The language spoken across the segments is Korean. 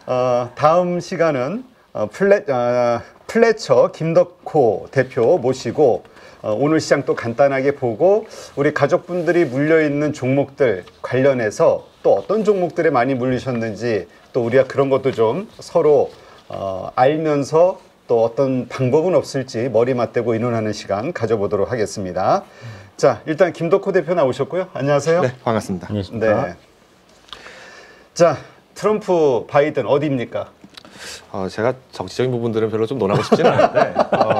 다음 시간은 플래처 김덕호 대표 모시고 오늘 시장 또 간단하게 보고 우리 가족분들이 물려있는 종목들 관련해서 또 어떤 종목들에 많이 물리셨는지 또 우리가 그런 것도 좀 서로 알면서 또 어떤 방법은 없을지 머리 맞대고 의논하는 시간 가져보도록 하겠습니다. 자, 일단 김덕호 대표 나오셨고요. 안녕하세요. 네, 반갑습니다. 네. 자, 트럼프 바이든 어디입니까? 제가 정치적인 부분들은 별로 좀 논하고 싶지는 않은데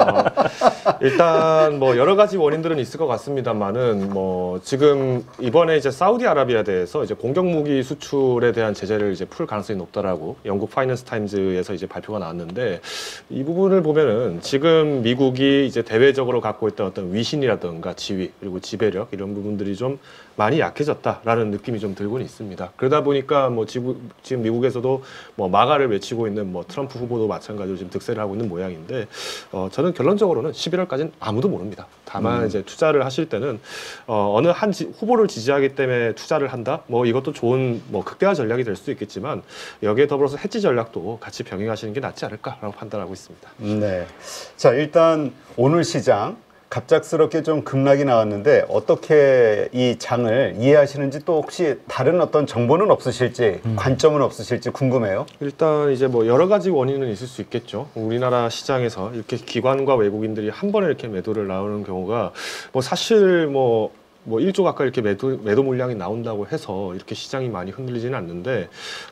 일단 뭐 여러 가지 원인들은 있을 것 같습니다만은 뭐 지금 이번에 이제 사우디아라비아에서 이제 공격 무기 수출에 대한 제재를 이제 풀 가능성이 높다라고 영국 파이낸스 타임즈에서 이제 발표가 나왔는데 이 부분을 보면은 지금 미국이 이제 대외적으로 갖고 있던 어떤 위신이라든가 지위 그리고 지배력 이런 부분들이 좀 많이 약해졌다라는 느낌이 좀 들고는 있습니다. 그러다 보니까 뭐 지금 미국에서도 뭐 마가를 외치고 있는 뭐 트럼프 후보도 마찬가지로 지금 득세를 하고 있는 모양인데 저는 결론적으로는 11월까지는 아무도 모릅니다. 다만 이제 투자를 하실 때는 어느 한 후보를 지지하기 때문에 투자를 한다? 뭐 이것도 좋은 뭐 극대화 전략이 될 수도 있겠지만 여기에 더불어서 해지 전략도 같이 병행하시는 게 낫지 않을까라고 판단하고 있습니다. 네. 자, 일단 오늘 시장 갑작스럽게 좀 급락이 나왔는데 어떻게 이 장을 이해하시는지 또 혹시 다른 어떤 정보는 없으실지 관점은 없으실지 궁금해요. 일단 이제 뭐 여러 가지 원인은 있을 수 있겠죠. 우리나라 시장에서 이렇게 기관과 외국인들이 한 번에 이렇게 매도를 나오는 경우가 뭐 사실 뭐 1조 가까이 이렇게 매도 물량이 나온다고 해서 이렇게 시장이 많이 흔들리지는 않는데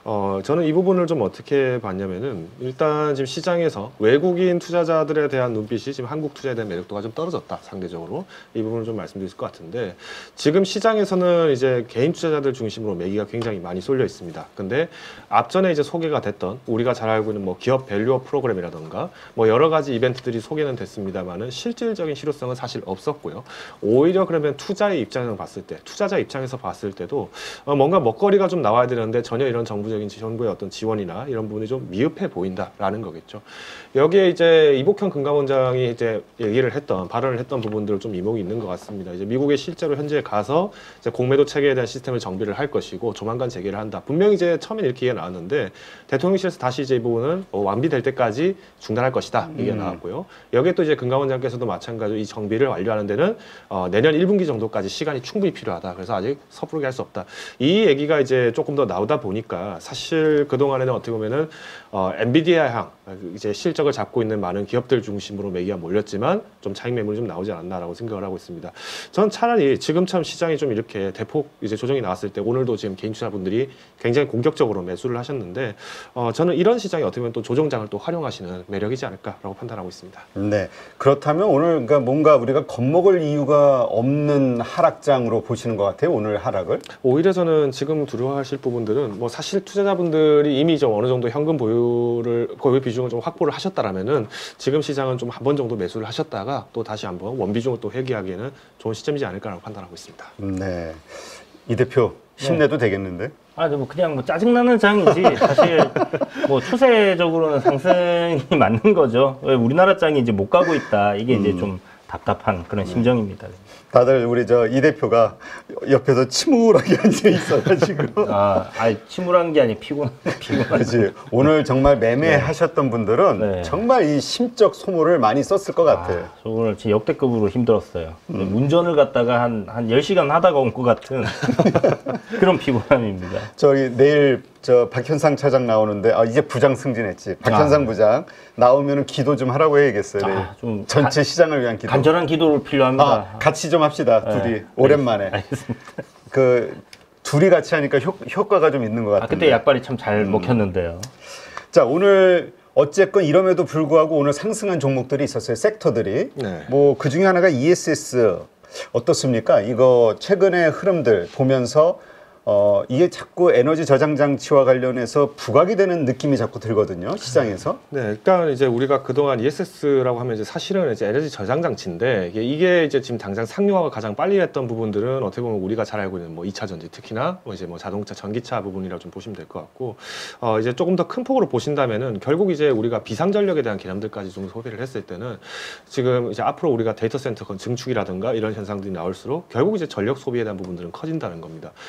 저는 이 부분을 좀 어떻게 봤냐면은 일단 지금 시장에서 외국인 투자자들에 대한 눈빛이 지금 한국 투자에 대한 매력도가 좀 떨어졌다 상대적으로 이 부분을 좀 말씀드릴 것 같은데 지금 시장에서는 이제 개인 투자자들 중심으로 매기가 굉장히 많이 쏠려 있습니다. 근데 앞전에 이제 소개가 됐던 우리가 잘 알고 있는 뭐 기업 밸류업 프로그램이라던가 뭐 여러 가지 이벤트들이 소개는 됐습니다만은 실질적인 실효성은 사실 없었고요. 오히려 그러면 투자의 입장에서 봤을 때, 투자자 입장에서 봤을 때도 뭔가 먹거리가 좀 나와야 되는데 전혀 이런 정부의 어떤 지원이나 이런 부분이 좀 미흡해 보인다라는 거겠죠. 여기에 이제 이복현 금감원장이 이제 발언을 했던 부분들 좀 이목이 있는 것 같습니다. 이제 미국에 실제로 현재 가서 이제 공매도 체계에 대한 시스템을 정비를 할 것이고 조만간 재개를 한다. 분명히 이제 처음에 이렇게 얘기가 나왔는데 대통령실에서 다시 이제 이 부분은 완비될 때까지 중단할 것이다 얘기가 나왔고요. 여기에 또 이제 금감원장께서도 마찬가지로 이 정비를 완료하는 데는 내년 1분기 정도까지 시간이 충분히 필요하다. 그래서 아직 섣부르게 할 수 없다. 이 얘기가 이제 조금 더 나오다 보니까 사실 그동안에는 어떻게 보면은 엔비디아향 이제 실적을 잡고 있는 많은 기업들 중심으로 매기가 몰렸지만 좀 차익 매물이 좀 나오지 않았나라고 생각을 하고 있습니다. 전 차라리 지금처럼 시장이 좀 이렇게 대폭 이제 조정이 나왔을 때 오늘도 지금 개인 투자분들이 굉장히 공격적으로 매수를 하셨는데 저는 이런 시장이 어떻게 보면 또 조정장을 또 활용하시는 매력이지 않을까라고 판단하고 있습니다. 네. 그렇다면 오늘 그러니까 뭔가 우리가 겁먹을 이유가 없는 하락장으로 보시는 것 같아요. 오늘 하락을. 오히려 저는 지금 두려워하실 부분들은 뭐 사실 투자자분들이 이미 좀 어느 정도 현금 보유 비중을 좀 확보를 하셨다라면은 지금 시장은 좀 한 번 정도 매수를 하셨다가 또 다시 한번 원비중을 또 회귀하기에는 좋은 시점이지 않을까라고 판단하고 있습니다. 네. 이 대표 힘내도 되겠는데? 뭐 그냥 뭐 짜증나는 장이지 사실 뭐 추세적으로는 상승이 맞는 거죠. 왜 우리나라 장이 이제 못 가고 있다. 이게 이제 좀 답답한 그런 심정입니다. 다들 우리 이 대표가 옆에서 침울하게 앉아 있어가지고. 침울한 게 아니고 피곤하지. 그렇지. 오늘 정말 매매하셨던 분들은 정말 이 심적 소모를 많이 썼을 것 같아요. 저 오늘 진짜 역대급으로 힘들었어요. 운전을 갔다가 한 10시간 하다가 온 것 같은 그런 피곤함입니다. 내일 박현상 차장 나오는데 이제 부장 승진했지. 박현상 부장 나오면은 기도 좀 하라고 해야겠어요. 좀 전체 시장을 위한 기도. 간절한 기도를 필요합니다. 같이 좀 합시다. 둘이 오랜만에. 알겠습니다. 둘이 같이 하니까 효과가 좀 있는 것 같은데. 그때 약발이 참 잘 먹혔는데요. 자, 오늘 어쨌건 이럼에도 불구하고 오늘 상승한 종목들이 있었어요. 섹터들이. 네. 뭐 그중에 하나가 ESS 어떻습니까? 이거 최근의 흐름들 보면서 이게 자꾸 에너지 저장 장치와 관련해서 부각이 되는 느낌이 자꾸 들거든요, 시장에서. 네, 그러니까 이제 우리가 그동안 ESS라고 하면 이제 사실은 이제 에너지 저장 장치인데 이게 이제 지금 당장 상용화가 가장 빨리 했던 부분들은 어떻게 보면 우리가 잘 알고 있는 뭐 2차 전지 특히나 이제 뭐 자동차, 전기차 부분이라고 좀 보시면 될 것 같고 이제 조금 더 큰 폭으로 보신다면은 결국 이제 우리가 비상전력에 대한 개념들까지 좀 소비를 했을 때는 지금 이제 앞으로 우리가 데이터 센터 증축이라든가 이런 현상들이 나올수록 결국 이제 전력 소비에 대한 부분들은 커진다는 겁니다.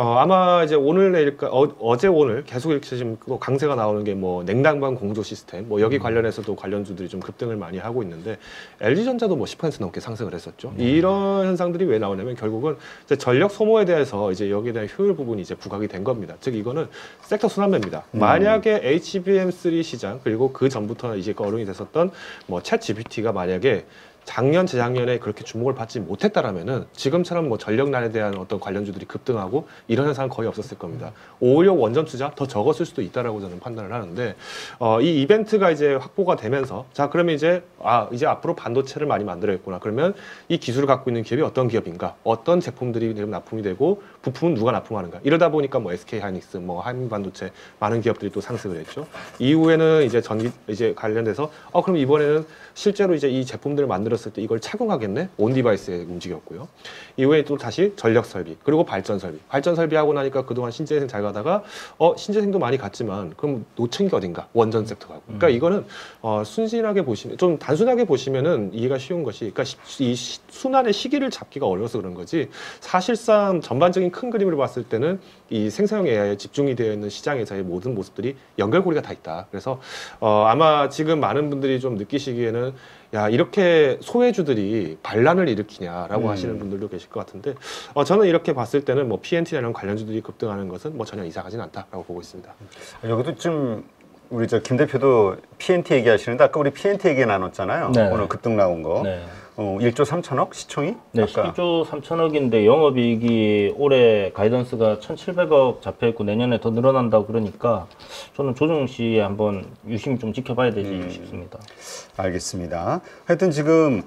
아마 이제 오늘 내일까 어제 오늘 계속 이렇게 지금 또 강세가 나오는 게 뭐 냉난방 공조 시스템 뭐 여기 관련해서도 관련주들이 좀 급등을 많이 하고 있는데 LG전자도 뭐 10% 넘게 상승을 했었죠. 이런 현상들이 왜 나오냐면 결국은 이제 전력 소모에 대해서 이제 여기에 대한 효율 부분이 이제 부각이 된 겁니다. 즉 이거는 섹터 순환매입니다. 만약에 HBM3 시장 그리고 그 전부터 이제 거론이 됐었던 뭐 챗GPT가 만약에 작년, 재작년에 그렇게 주목을 받지 못했다라면은 지금처럼 뭐 전력난에 대한 어떤 관련주들이 급등하고 이런 현상은 거의 없었을 겁니다. 오히려 원전 투자 더 적었을 수도 있다라고 저는 판단을 하는데 이 이벤트가 이제 확보가 되면서 자 그러면 이제 이제 앞으로 반도체를 많이 만들어야겠구나. 그러면 이 기술을 갖고 있는 기업이 어떤 기업인가? 어떤 제품들이 납품이 되고 부품은 누가 납품하는가? 이러다 보니까 뭐 SK 하이닉스, 뭐 한민반도체 많은 기업들이 또 상승을 했죠. 이후에는 이제 이제 관련돼서 그럼 이번에는 실제로 이제 이 제품들을 만들었을 때 이걸 착용하겠네? 온 디바이스에 움직였고요. 이후에 또 다시 전력 설비, 그리고 발전 설비. 발전 설비하고 나니까 그동안 신재생 잘 가다가 신재생도 많이 갔지만 그럼 놓친 게 어딘가? 원전 섹터 가고. 그러니까 이거는 순진하게 보시면 좀 단순하게 보시면은 이해가 쉬운 것이 그러니까 이 순환의 시기를 잡기가 어려워서 그런 거지 사실상 전반적인 큰 그림을 봤을 때는 이 생성형 AI에 집중이 되어 있는 시장에서의 모든 모습들이 연결고리가 다 있다. 그래서 아마 지금 많은 분들이 좀 느끼시기에는 야 이렇게 소외주들이 반란을 일으키냐라고 하시는 분들도 계실 것 같은데 저는 이렇게 봤을 때는 뭐 PNT나 이런 관련주들이 급등하는 것은 뭐 전혀 이상하진 않다라고 보고 있습니다. 여기도 좀 우리 김 대표도 PNT 얘기하시는데 아까 우리 PNT 얘기 나눴잖아요. 네. 오늘 급등 나온 거. 네. 1조 3천억 시총이? 네, 아까. 11조 3천억인데 영업이익이 올해 가이던스가 1,700억 잡혀있고 내년에 더 늘어난다고 그러니까 저는 조정 시에 한번 유심히 좀 지켜봐야 되지 싶습니다. 알겠습니다. 하여튼 지금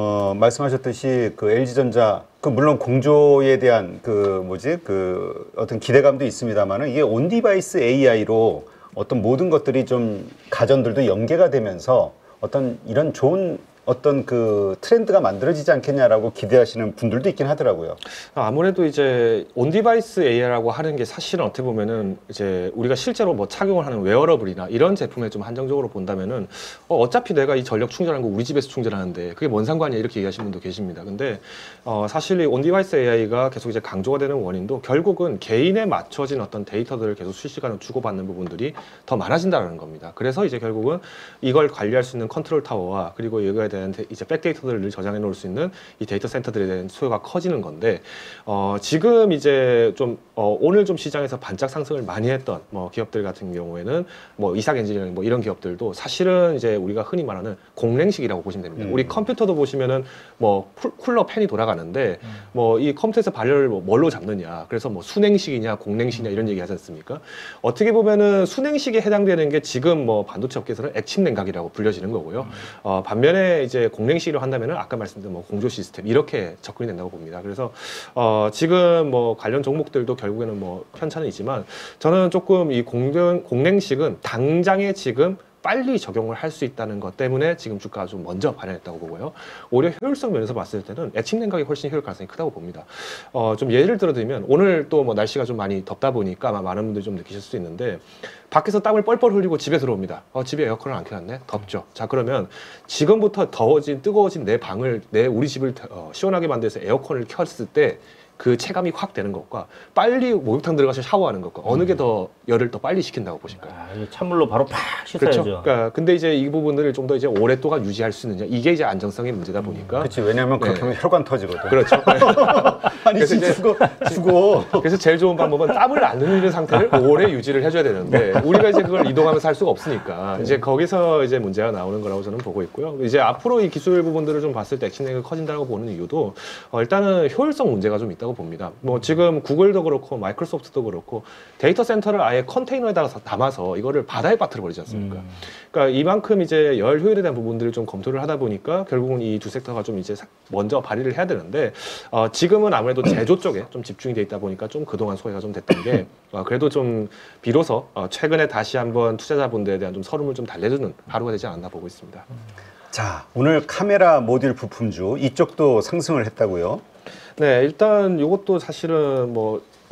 말씀하셨듯이 그 LG전자 물론 공조에 대한 어떤 기대감도 있습니다만은 이게 온디바이스 AI로 어떤 모든 것들이 좀 가전들도 연계가 되면서 어떤 이런 좋은 어떤 그 트렌드가 만들어지지 않겠냐라고 기대하시는 분들도 있긴 하더라고요. 아무래도 이제 온디바이스 AI라고 하는 게 사실은 어떻게 보면은 이제 우리가 실제로 뭐 착용을 하는 웨어러블이나 이런 제품에 좀 한정적으로 본다면은 어차피 내가 이 전력 충전하는 거 우리 집에서 충전하는데 그게 뭔 상관이야 이렇게 얘기하시는 분도 계십니다. 근데 사실 이 온디바이스 AI가 계속 이제 강조가 되는 원인도 결국은 개인에 맞춰진 어떤 데이터들을 계속 실시간으로 주고받는 부분들이 더 많아진다는 겁니다. 그래서 이제 결국은 이걸 관리할 수 있는 컨트롤 타워와 그리고 이거에 대한 이제 백데이터들을 저장해 놓을 수 있는 이 데이터 센터들에 대한 수요가 커지는 건데 지금 이제 좀 오늘 좀 시장에서 반짝 상승을 많이 했던 뭐 기업들 같은 경우에는 뭐 이삭 엔지니어링 뭐 이런 기업들도 사실은 이제 우리가 흔히 말하는 공랭식이라고 보시면 됩니다. 우리 컴퓨터도 보시면은 뭐 쿨러 팬이 돌아가는데 뭐 이 컴퓨터에서 발열을 뭘로 잡느냐 그래서 뭐 순행식이냐 공랭식이냐 이런 얘기 하지 않습니까? 어떻게 보면은 순행식에 해당되는 게 지금 뭐 반도체 업계에서는 액침 냉각이라고 불려지는 거고요. 반면에 이제 공랭식으로 한다면은 아까 말씀드린 뭐 공조 시스템 이렇게 접근이 된다고 봅니다. 그래서 지금 뭐 관련 종목들도 결국에는 뭐 편차는 있지만 저는 조금 이 공랭식은 당장에 지금 빨리 적용을 할 수 있다는 것 때문에 지금 주가가 좀 먼저 반영했다고 보고요. 오히려 효율성 면에서 봤을 때는 액침 냉각이 훨씬 효율 가능성이 크다고 봅니다. 좀 예를 들어드리면 오늘 또 뭐 날씨가 좀 많이 덥다 보니까 아마 많은 분들이 좀 느끼실 수 있는데 밖에서 땀을 뻘뻘 흘리고 집에 들어옵니다. 집에 에어컨을 안 켜놨네? 덥죠. 자 그러면 지금부터 뜨거워진 내 방을 우리 집을 시원하게 만들어서 에어컨을 켰을 때 그 체감이 확 되는 것과 빨리 목욕탕 들어가서 샤워하는 것과 어느 게 더 열을 더 빨리 식힌다고 보실까요? 찬물로 바로 팍 씻어야죠. 그렇죠. 그러니까 근데 이제 이 부분들을 좀 더 이제 오랫동안 유지할 수 있느냐 이게 이제 안정성의 문제다 보니까. 그렇지. 왜냐하면 그렇게 하면 혈관 터지거든. 그렇죠. 아니 그래서 이제 죽어. 그래서 제일 좋은 방법은 땀을 안 흘리는 상태를 오래 유지를 해줘야 되는데 우리가 이제 그걸 이동하면서 할 수가 없으니까 이제 거기서 이제 문제가 나오는 거라고 저는 보고 있고요. 이제 앞으로 이 기술 부분들을 좀 봤을 때 액션 냉각이 커진다고 보는 이유도 일단은 효율성 문제가 좀 있다고 봅니다. 뭐 지금 구글도 그렇고 마이크로소프트도 그렇고 데이터 센터를 아예 컨테이너에다가 담아서 이거를 바다에 빠뜨려 버리지 않습니까? 그러니까 이만큼 이제 열 효율에 대한 부분들을 좀 검토를 하다 보니까 결국은 이 두 섹터가 좀 이제 먼저 발휘를 해야 되는데 지금은 아무래도 제조 쪽에 좀 집중이 돼 있다 보니까 좀 그동안 소외가 좀 됐던 게 그래도 좀 비로소 최근에 다시 한번 투자자분들에 대한 좀 서름을 좀 달래주는 하루가 되지 않았나 보고 있습니다. 자, 오늘 카메라 모듈 부품주 이쪽도 상승을 했다고요? 네, 일단 이것도 사실은 뭐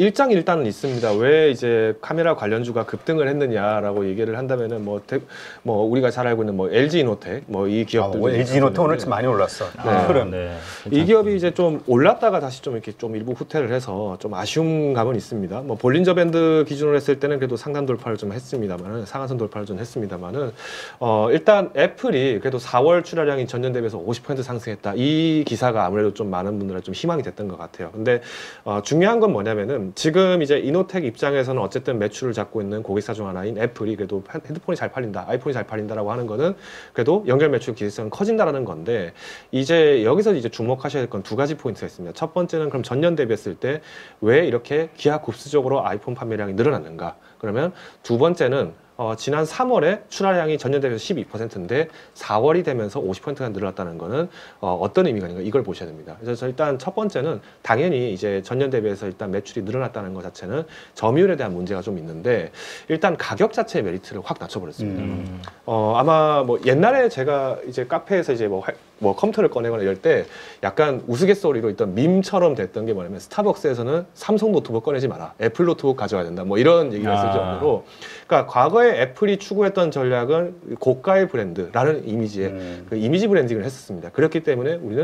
일장일단은 있습니다. 왜 이제 카메라 관련주가 급등을 했느냐라고 얘기를 한다면은 뭐 우리가 잘 알고 있는 뭐 LG 이노텍 뭐 이 기업들 LG 이노텍 오늘 좀 많이 올랐어. 그럼 네. 이 기업이 이제 좀 올랐다가 다시 좀 이렇게 좀 일부 후퇴를 해서 좀 아쉬운 감은 있습니다. 뭐 볼린저 밴드 기준으로 했을 때는 그래도 상단 돌파를 좀 했습니다만은 상한선 돌파를 좀 했습니다만은 일단 애플이 그래도 4월 출하량이 전년 대비해서 50% 상승했다. 이 기사가 아무래도 좀 많은 분들한테 좀 희망이 됐던 것 같아요. 근데 중요한 건 뭐냐면은 지금 이제 이노텍 입장에서는 어쨌든 매출을 잡고 있는 고객사 중 하나인 애플이 그래도 핸드폰이 잘 팔린다, 아이폰이 잘 팔린다라고 하는 거는 그래도 연결 매출 기대성은 커진다라는 건데 이제 여기서 이제 주목하셔야 될 건 두 가지 포인트가 있습니다. 첫 번째는 그럼 전년 대비했을 때 왜 이렇게 기하급수적으로 아이폰 판매량이 늘어났는가? 그러면 두 번째는 지난 3월에 출하량이 전년 대비해서 12%인데 4월이 되면서 50%가 늘어났다는 거는 어떤 의미가 있는가 이걸 보셔야 됩니다. 그래서 일단 첫 번째는 당연히 이제 전년 대비해서 일단 매출이 늘어났다는 것 자체는 점유율에 대한 문제가 좀 있는데 일단 가격 자체의 메리트를 확 낮춰버렸습니다. 아마 뭐 옛날에 제가 이제 카페에서 이제 뭐 컴퓨터를 꺼내거나 이럴 때 약간 우스갯소리로 있던 밈처럼 됐던 게 뭐냐면 스타벅스에서는 삼성 노트북 꺼내지 마라, 애플 노트북 가져와야 된다, 뭐 이런 얘기가 있을 정도로 그러니까 과거에 애플이 추구했던 전략은 고가의 브랜드라는 이미지의 그 이미지 브랜딩을 했었습니다. 그렇기 때문에 우리는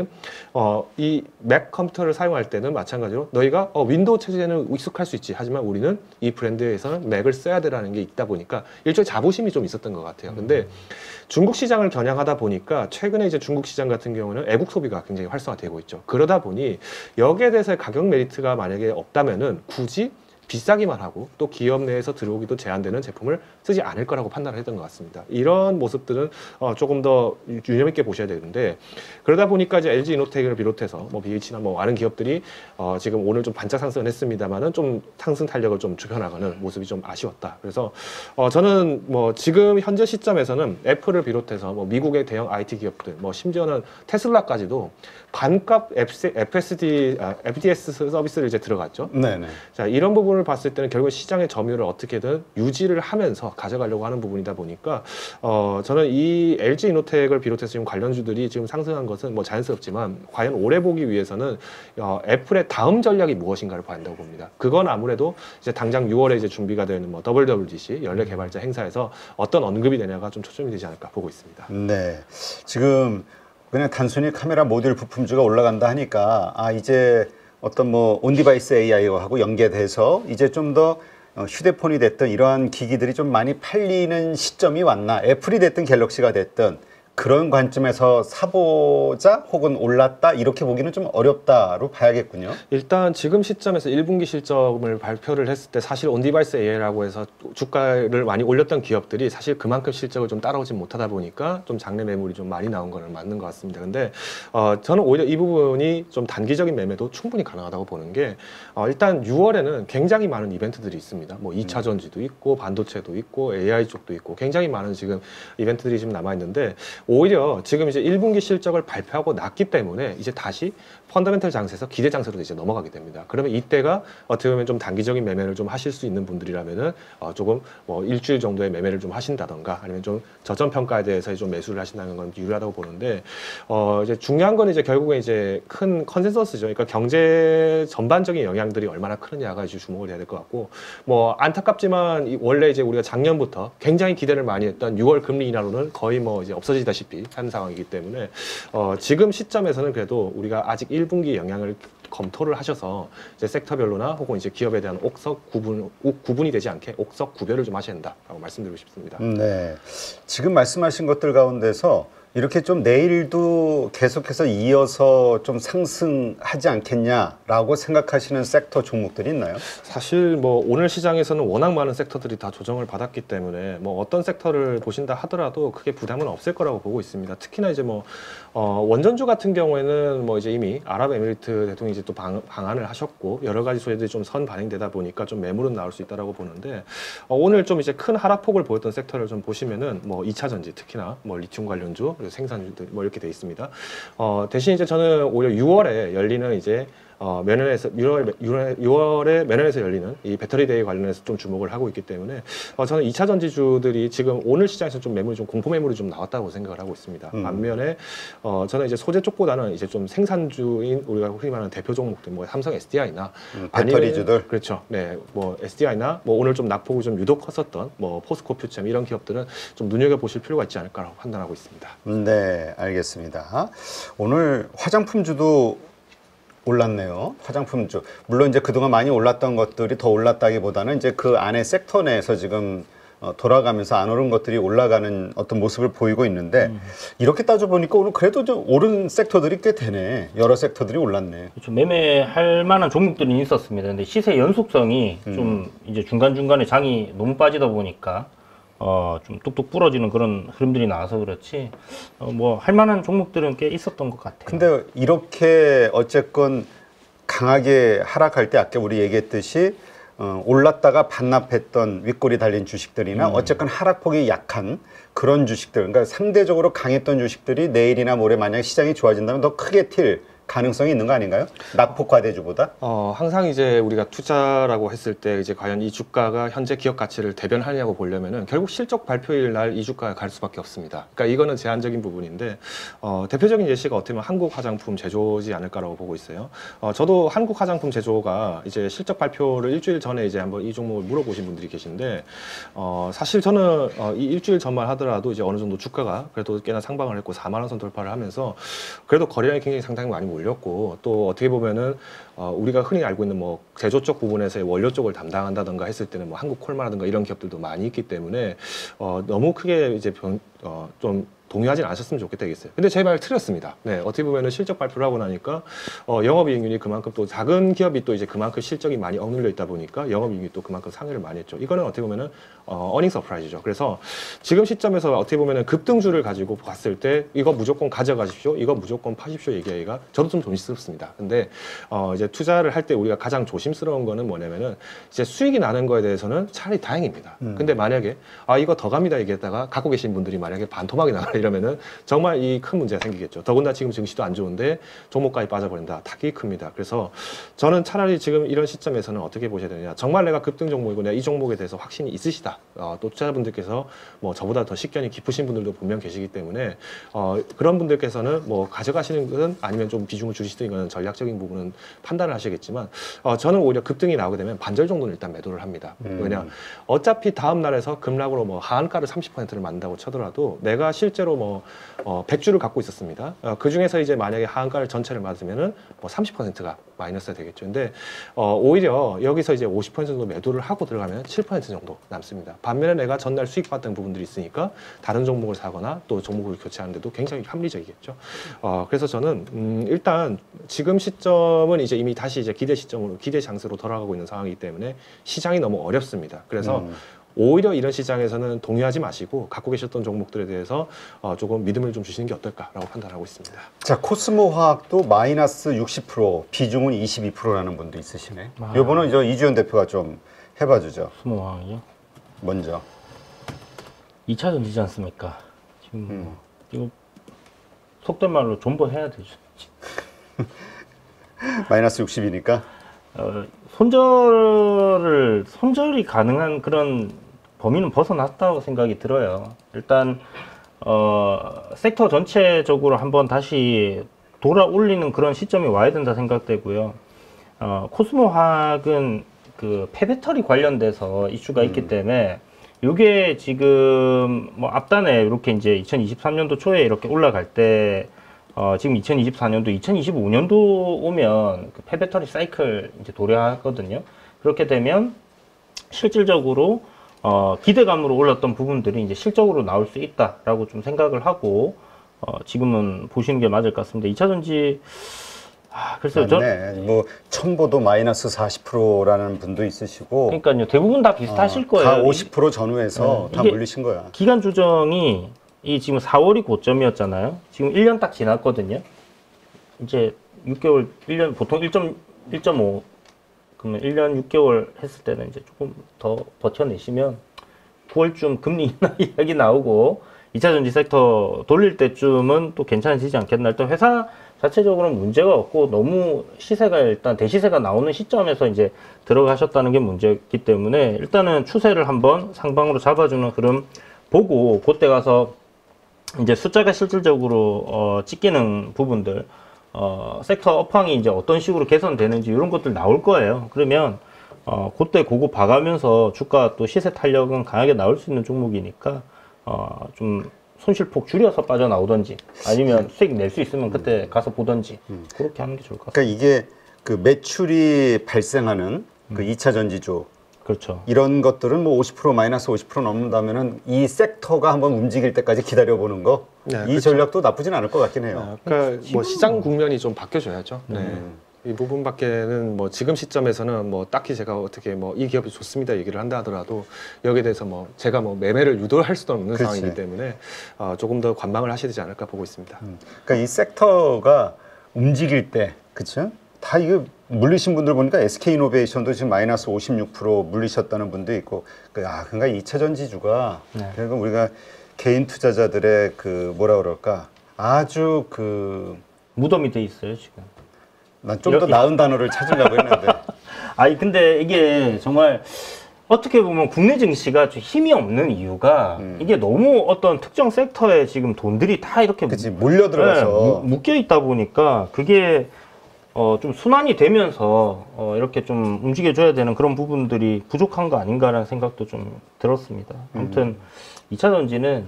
이 맥 컴퓨터를 사용할 때는 마찬가지로 너희가 윈도우 체제는 익숙할 수 있지, 하지만 우리는 이 브랜드에서는 맥을 써야 되라는 게 있다 보니까 일종의 자부심이 좀 있었던 것 같아요. 근데 중국 시장을 겨냥하다 보니까 최근에 이제 중국 시장 같은 경우는 애국 소비가 굉장히 활성화되고 있죠. 그러다 보니 여기에 대해서 가격 메리트가 만약에 없다면은 굳이 비싸기만 하고 또 기업 내에서 들어오기도 제한되는 제품을 쓰지 않을 거라고 판단을 했던 것 같습니다. 이런 모습들은 조금 더 유념 있게 보셔야 되는데 그러다 보니까 이제 LG 이노텍을 비롯해서 뭐 BH나 뭐 많은 기업들이 지금 오늘 좀 반짝 상승을 했습니다만은 좀 상승 탄력을 좀 좁혀나가는 모습이 좀 아쉬웠다. 그래서 저는 뭐 지금 현재 시점에서는 애플을 비롯해서 뭐 미국의 대형 IT 기업들, 뭐 심지어는 테슬라까지도 반값 FDS 서비스를 이제 들어갔죠. 네네. 자, 이런 부분을 봤을 때는 결국 시장의 점유율을 어떻게든 유지를 하면서 가져가려고 하는 부분이다 보니까 저는 이 LG 이노텍을 비롯해서 지금 관련주들이 지금 상승한 것은 뭐 자연스럽지만 과연 오래 보기 위해서는 애플의 다음 전략이 무엇인가를 봐야 한다고 봅니다. 그건 아무래도 이제 당장 6월에 이제 준비가 되는 뭐 WWDC 연례 개발자 행사에서 어떤 언급이 되냐가 좀 초점이 되지 않을까 보고 있습니다. 네. 지금 그냥 단순히 카메라 모듈 부품주가 올라간다 하니까 이제 어떤 뭐 온디바이스 AI하고 연계돼서 이제 좀 더 휴대폰이 됐든 이러한 기기들이 좀 많이 팔리는 시점이 왔나, 애플이 됐든 갤럭시가 됐든 그런 관점에서 사보자 혹은 올랐다 이렇게 보기는 좀 어렵다로 봐야겠군요. 일단 지금 시점에서 1분기 실적을 발표를 했을 때 사실 온디바이스 AI라고 해서 주가를 많이 올렸던 기업들이 사실 그만큼 실적을 좀 따라오지 못하다 보니까 좀 장내 매물이 좀 많이 나온 거는 맞는 것 같습니다. 근데 저는 오히려 이 부분이 좀 단기적인 매매도 충분히 가능하다고 보는 게 일단 6월에는 굉장히 많은 이벤트들이 있습니다. 뭐 2차 전지도 있고 반도체도 있고 AI 쪽도 있고 굉장히 많은 지금 이벤트들이 지금 남아 있는데 오히려 지금 이제 1분기 실적을 발표하고 났기 때문에 이제 다시 펀더멘털 장세에서 기대 장세로 이제 넘어가게 됩니다. 그러면 이때가 어떻게 보면 좀 단기적인 매매를 좀 하실 수 있는 분들이라면은 조금 뭐 일주일 정도의 매매를 좀 하신다던가 아니면 좀 저점 평가에 대해서 좀 매수를 하신다는 건 유리하다고 보는데 이제 중요한 건 이제 결국에 이제 큰 컨센서스죠. 그러니까 경제 전반적인 영향들이 얼마나 크느냐가 이제 주목을 해야 될 것 같고 뭐 안타깝지만 원래 이제 우리가 작년부터 굉장히 기대를 많이 했던 6월 금리 인하로는 거의 뭐 이제 없어지다시피 한 상황이기 때문에 지금 시점에서는 그래도 우리가 아직 1분기 영향을 검토를 하셔서 이제 섹터별로나 혹은 이제 기업에 대한 구분이 되지 않게 옥석 구별을 좀 하셔야 된다라고 말씀드리고 싶습니다. 네. 지금 말씀하신 것들 가운데서 이렇게 좀 내일도 계속해서 이어서 좀 상승하지 않겠냐라고 생각하시는 섹터 종목들이 있나요? 사실 뭐 오늘 시장에서는 워낙 많은 섹터들이 다 조정을 받았기 때문에 뭐 어떤 섹터를 보신다 하더라도 크게 부담은 없을 거라고 보고 있습니다. 특히나 이제 뭐 원전주 같은 경우에는 뭐 이제 이미 아랍에미리트 대통령이 이제 또 방한을 하셨고 여러 가지 소재들이 좀 선 반영되다 보니까 좀 매물은 나올 수 있다라고 보는데 오늘 좀 이제 큰 하락폭을 보였던 섹터를 좀 보시면은 뭐 2차 전지 특히나 뭐 리튬 관련주 그리고 생산주들 뭐 이렇게 돼 있습니다. 대신 이제 저는 오히려 6월에 열리는 이제 메넌에서 6월에 메넌에서 열리는 이 배터리 데이 관련해서 좀 주목을 하고 있기 때문에 저는 2차 전지주들이 지금 오늘 시장에서 좀 매물이 좀 공포 매물이 좀 나왔다고 생각을 하고 있습니다. 반면에 저는 이제 소재 쪽보다는 이제 좀 생산주인 우리가 흔히 말하는 대표 종목들 뭐 삼성 SDI나 배터리주들 그렇죠. 네, 뭐 SDI나 뭐 오늘 좀 낙폭이 좀 유독 컸었던 뭐 포스코 퓨처 이런 기업들은 좀 눈여겨 보실 필요가 있지 않을까라고 판단하고 있습니다. 네, 알겠습니다. 오늘 화장품주도 올랐네요. 화장품주. 물론 이제 그동안 많이 올랐던 것들이 더 올랐다기보다는 이제 그 안에 섹터 내에서 지금 돌아가면서 안 오른 것들이 올라가는 어떤 모습을 보이고 있는데 이렇게 따져보니까 오늘 그래도 좀 오른 섹터들이 꽤 되네. 여러 섹터들이 올랐네. 그렇죠. 매매할 만한 종목들이 있었습니다. 근데 시세 연속성이 좀 이제 중간중간에 장이 너무 빠지다 보니까 좀 뚝뚝 부러지는 그런 흐름들이 나와서 그렇지 뭐 할 만한 종목들은 꽤 있었던 것 같아요. 근데 이렇게 어쨌건 강하게 하락할 때 아까 우리 얘기했듯이 올랐다가 반납했던 윗골이 달린 주식들이나 어쨌건 하락폭이 약한 그런 주식들, 그러니까 상대적으로 강했던 주식들이 내일이나 모레 만약에 시장이 좋아진다면 더 크게 튈 가능성이 있는 거 아닌가요? 낙폭 과대주보다? 항상 이제 우리가 투자라고 했을 때 이제 과연 이 주가가 현재 기업 가치를 대변하냐고 보려면은 결국 실적 발표일 날 이 주가가 갈 수밖에 없습니다. 그러니까 이거는 제한적인 부분인데 대표적인 예시가 어떻게 보면 한국 화장품 제조지 않을까라고 보고 있어요. 저도 한국 화장품 제조가 이제 실적 발표를 일주일 전에 이제 한번 이 종목을 물어보신 분들이 계신데 사실 저는 이 일주일 전만 하더라도 이제 어느 정도 주가가 그래도 꽤나 상방을 했고 4만 원 선 돌파를 하면서 그래도 거래량이 굉장히 상당히 많이 올렸고 또 어떻게 보면은 우리가 흔히 알고 있는 뭐 제조 쪽 부분에서의 원료 쪽을 담당한다던가 했을 때는 뭐 한국 콜마라든가 이런 기업들도 많이 있기 때문에 너무 크게 이제 좀 동요하진 않으셨으면 좋겠다 겠어요. 근데 제 말 틀렸습니다. 네, 어떻게 보면은 실적 발표를 하고 나니까 영업이익률이 그만큼 또 작은 기업이 또 이제 그만큼 실적이 많이 억눌려 있다 보니까 영업이익률이 또 그만큼 상회를 많이 했죠. 이거는 어떻게 보면은 어닝 서프라이즈죠. 그래서 지금 시점에서 어떻게 보면은 급등주를 가지고 봤을 때 이거 무조건 가져가십시오, 이거 무조건 파십시오 얘기하기가 저도 좀 조심스럽습니다. 근데 이제 투자를 할 때 우리가 가장 조심스러운 거는 뭐냐면은 이제 수익이 나는 거에 대해서는 차라리 다행입니다. 근데 만약에 이거 더 갑니다 얘기했다가 갖고 계신 분들이 만약에 반토막이 나가라 이러면은 정말 이 큰 문제가 생기겠죠. 더군다나 지금 증시도 안 좋은데 종목까지 빠져버린다. 타격이 큽니다. 그래서 저는 차라리 지금 이런 시점에서는 어떻게 보셔야 되느냐. 정말 내가 급등 종목이고 내가 이 종목에 대해서 확신이 있으시다. 또 투자자분들께서 뭐 저보다 더 식견이 깊으신 분들도 분명 계시기 때문에 그런 분들께서는 뭐 가져가시는 것은 아니면 좀 비중을 줄이시든 이거는 전략적인 부분은 판단을 하시겠지만 저는 오히려 급등이 나오게 되면 반절 정도는 일단 매도를 합니다. 왜냐 어차피 다음 날에서 급락으로 뭐 하한가를 30%를 만든다고 쳐더라도 내가 실제로 뭐 100주를 갖고 있었습니다. 그 중에서 이제 만약에 하한가를 전체를 맞으면은 뭐 30%가 마이너스가 되겠죠. 근데 오히려 여기서 이제 50% 정도 매도를 하고 들어가면 7% 정도 남습니다. 반면에 내가 전날 수익 봤던 부분들이 있으니까 다른 종목을 사거나 또 종목을 교체하는데도 굉장히 합리적이겠죠. 그래서 저는 일단 지금 시점은 이제 이미 다시 이제 기대 시점으로 기대 장세로 돌아가고 있는 상황이기 때문에 시장이 너무 어렵습니다. 그래서 오히려 이런 시장에서는 동요하지 마시고 갖고 계셨던 종목들에 대해서 조금 믿음을 좀 주시는 게 어떨까라고 판단하고 있습니다. 자, 코스모 화학도 마이너스 60%, 비중은 22%라는 분도 있으시네. 요번은 저 이주연 대표가 좀 해봐주죠. 코스모항이요? 먼저. 2차 전지지 않습니까? 지금 이거 속된 말로 존버해야 되죠. 마이너스 60이니까. 손절이 가능한 그런 범위는 벗어났다고 생각이 들어요. 일단 섹터 전체적으로 한번 다시 돌아 올리는 그런 시점이 와야 된다 생각되고요. 코스모화학은 그 폐배터리 관련돼서 이슈가 있기 때문에 이게 지금 뭐 앞단에 이렇게 이제 2023년도 초에 이렇게 올라갈 때 지금 2024년도, 2025년도 오면 그 폐배터리 사이클 이제 도래하거든요. 그렇게 되면 실질적으로 기대감으로 올랐던 부분들이 이제 실적으로 나올 수 있다라고 좀 생각을 하고 지금은 보시는 게 맞을 것 같습니다. 2차 전지 글쎄요. 맞네. 뭐 첨보도 마이너스 40%라는 분도 있으시고. 그러니까요. 대부분 다 비슷하실 거예요. 다 50% 전후에서 다 물리신 거야. 기간 조정이 지금 4월이 고점이었잖아요. 지금 1년 딱 지났거든요. 이제 6개월, 1년 보통 1.5 그러면 1년 6개월 했을 때는 이제 조금 더 버텨내시면 9월쯤 금리 인하 이야기 나오고 2차 전지 섹터 돌릴 때쯤은 또 괜찮아지지 않겠나. 일단 회사 자체적으로는 문제가 없고 너무 시세가 일단 대시세가 나오는 시점에서 이제 들어가셨다는 게 문제였기 때문에 일단은 추세를 한번 상방으로 잡아주는 흐름 보고 그때 가서 이제 숫자가 실질적으로 찍히는 부분들 섹터 업황이 이제 어떤 식으로 개선되는지 이런 것들 나올 거예요. 그러면 그때 그거 봐가면서 주가 또 시세 탄력은 강하게 나올 수 있는 종목이니까 좀 손실폭 줄여서 빠져나오든지 아니면 수익 낼 수 있으면 그때 가서 보든지 그렇게 하는 게 좋을 것 같아요. 그러니까 이게 그 매출이 발생하는 그 2차 전지주 그렇죠. 이런 것들은 뭐 50% 마이너스 50% 넘는다면은 이 섹터가 한번 움직일 때까지 기다려보는 거, 네, 이 그렇죠. 전략도 나쁘진 않을 것 같긴 해요. 그러니까 뭐 시장 국면이 좀 바뀌어줘야죠. 네. 이 부분밖에는 뭐 지금 시점에서는 뭐 딱히 제가 어떻게 뭐 이 기업이 좋습니다 얘기를 한다 하더라도 여기에 대해서 뭐 제가 뭐 매매를 유도할 수도 없는 그렇지. 상황이기 때문에 조금 더 관망을 하셔야 되지 않을까 보고 있습니다. 그러니까 이 섹터가 움직일 때, 그쵸? 다 이거 물리신 분들 보니까 SK이노베이션도 지금 마이너스 56% 물리셨다는 분도 있고, 그러니까 2차 전지주가 네. 그러니까 우리가 개인 투자자들의 그 뭐라 그럴까 아주 그 무덤이 돼 있어요 지금. 난 좀 더 나은 단어를 찾으려고 했는데. 아니 근데 이게 정말 어떻게 보면 국내 증시가 좀 힘이 없는 이유가 이게 너무 어떤 특정 섹터에 지금 돈들이 다 이렇게 그치, 몰려들어가서. 묶여 있다 보니까 그게 좀 순환이 되면서 이렇게 좀 움직여줘야 되는 그런 부분들이 부족한 거 아닌가라는 생각도 좀 들었습니다. 아무튼 2차 전지는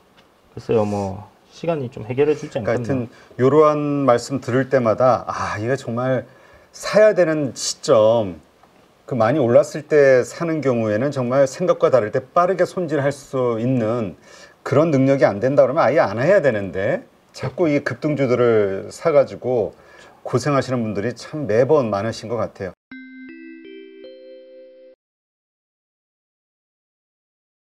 글쎄요 뭐 시간이 좀 해결해 주지 않겠나. 하여튼 이러한 말씀 들을 때마다 이거 정말 사야 되는 시점, 그 많이 올랐을 때 사는 경우에는 정말 생각과 다를 때 빠르게 손질할 수 있는 그런 능력이 안 된다 그러면 아예 안 해야 되는데 자꾸 이 급등주들을 사가지고 고생하시는 분들이 참 매번 많으신 것 같아요.